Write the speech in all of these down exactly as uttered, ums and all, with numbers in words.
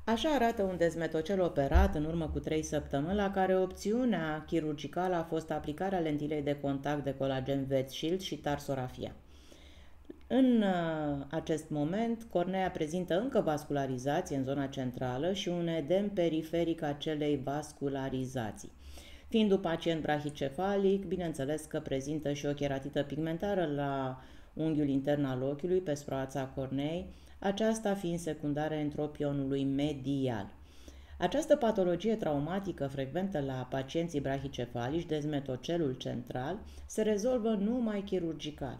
Așa arată un dezmetocel operat în urmă cu trei săptămâni, la care opțiunea chirurgicală a fost aplicarea lentilei de contact de colagen VetShield și tarsorafia. În uh, acest moment, cornea prezintă încă vascularizație în zona centrală și un edem periferic a celei vascularizații. Fiind un pacient brahicefalic, bineînțeles că prezintă și o cheratită pigmentară la unghiul intern al ochiului, pe suprafața corneei, aceasta fiind secundară entropionului medial. Această patologie traumatică frecventă la pacienții brahicefalici, dezmetocelul central, se rezolvă numai chirurgical.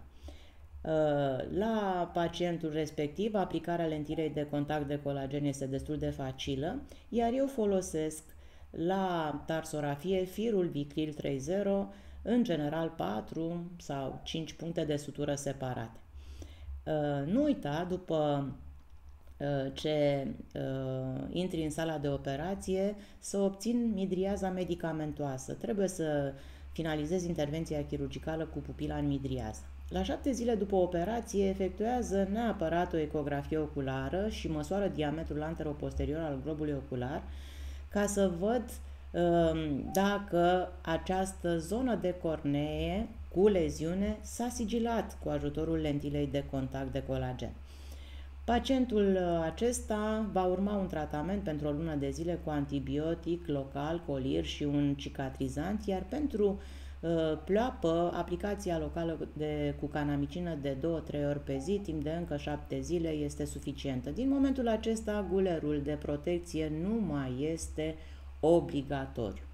La pacientul respectiv, aplicarea lentilei de contact de colagen este destul de facilă, iar eu folosesc la tarsorafie firul Vicryl trei punct zero, în general patru sau cinci puncte de sutură separate. Nu uita, după ce intri în sala de operație, să obțin midriaza medicamentoasă. Trebuie să finalizezi intervenția chirurgicală cu pupila în midriază. La șapte zile după operație, efectuează neapărat o ecografie oculară și măsoară diametrul antero-posterior al globului ocular, ca să văd um, dacă această zonă de cornee cu leziune s-a sigilat cu ajutorul lentilei de contact de colagen. Pacientul acesta va urma un tratament pentru o lună de zile cu antibiotic local, colir și un cicatrizant, iar pentru uh, pleoapă, aplicația locală de, cu canamicină de două trei ori pe zi, timp de încă șapte zile, este suficientă. Din momentul acesta, gulerul de protecție nu mai este obligatoriu.